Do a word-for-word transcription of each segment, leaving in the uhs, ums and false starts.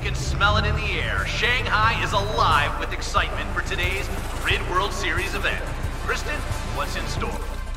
can smell it in the air. Shanghai is alive with excitement for today's Grid World Series event. Kristen, what's in store?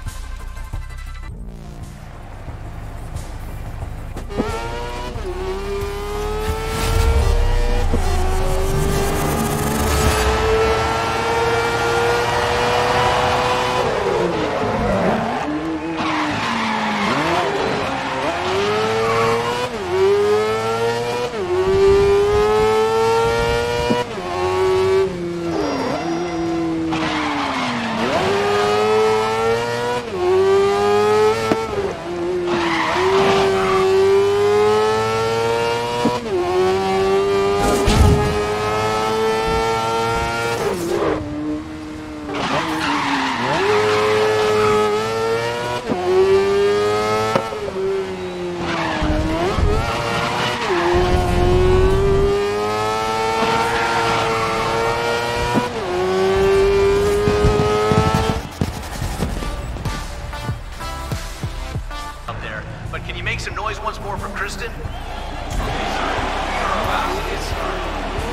But can you make some noise once more for Kristen? Okay, sir. We are about to get started.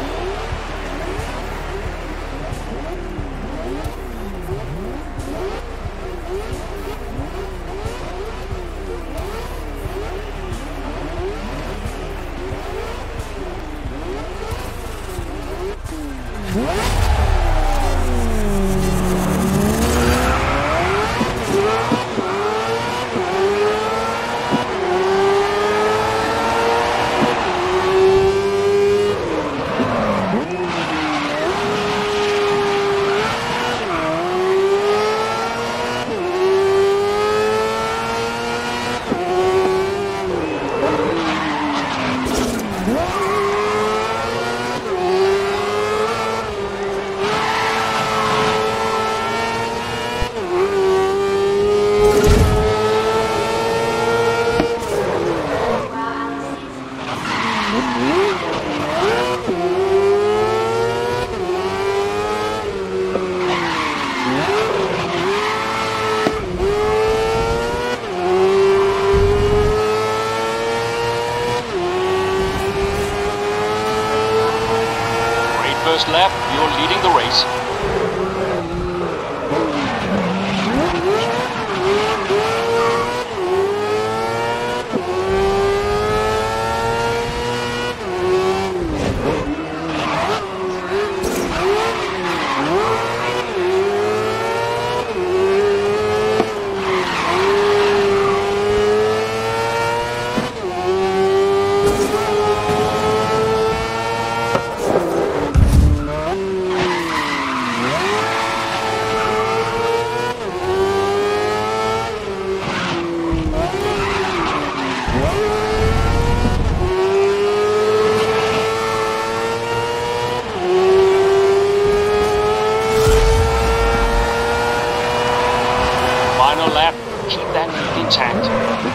First lap, you're leading the race. Final lap, keep that lead intact.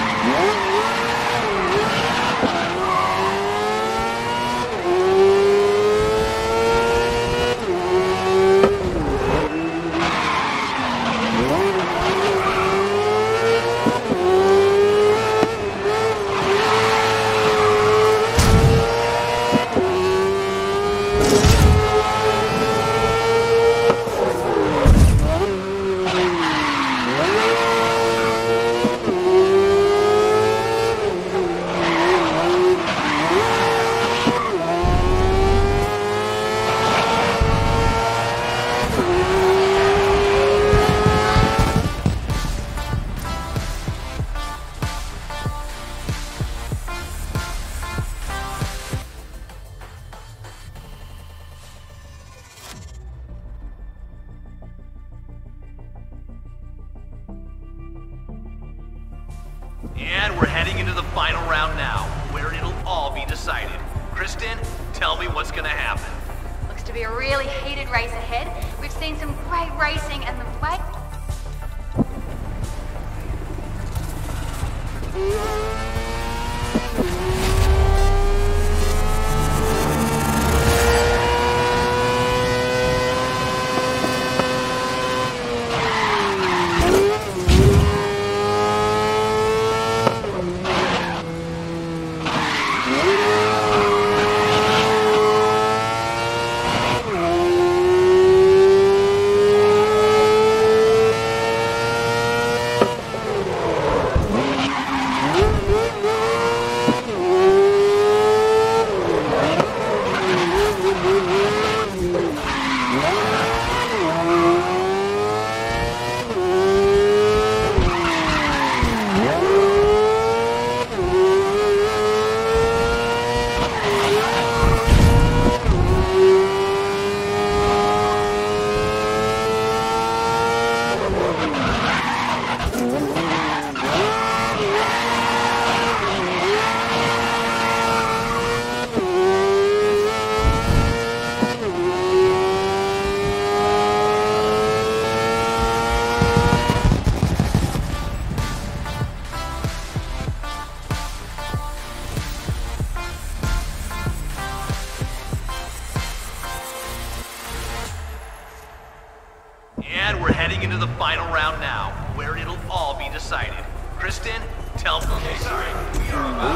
And we're heading into the final round now, where it'll all be decided. Kristen, tell me what's gonna happen. Looks to be a really heated race ahead. We've seen some great racing and the way... And we're heading into the final round now, where it'll all be decided. Kristen, tell me. Okay, sorry. We are about...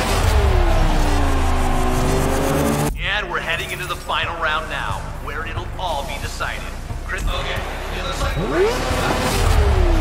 And we're heading into the final round now, where it'll all be decided. Kristen. Okay, it looks like the race is about to start.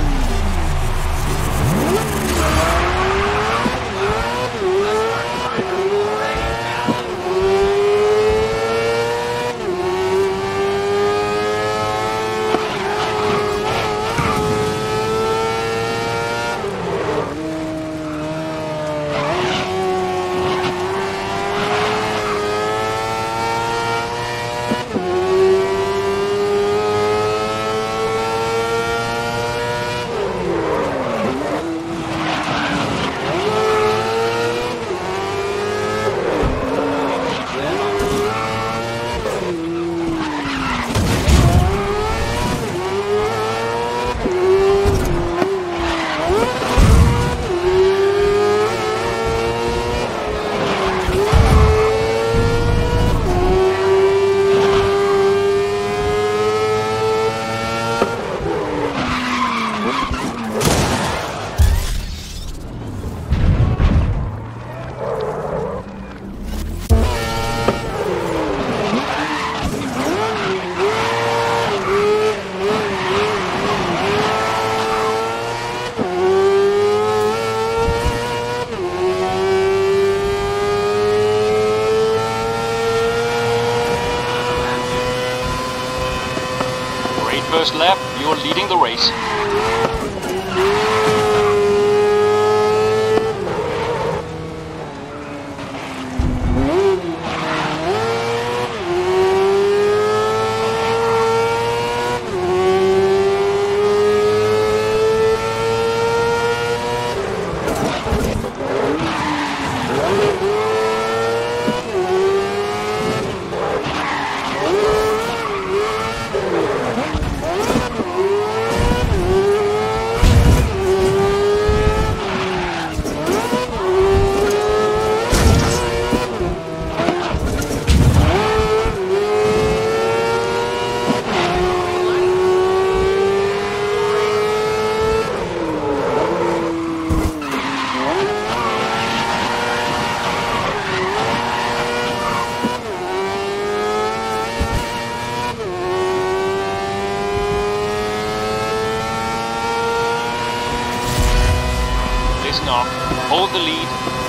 First lap, you're leading the race. Listen up, hold the lead,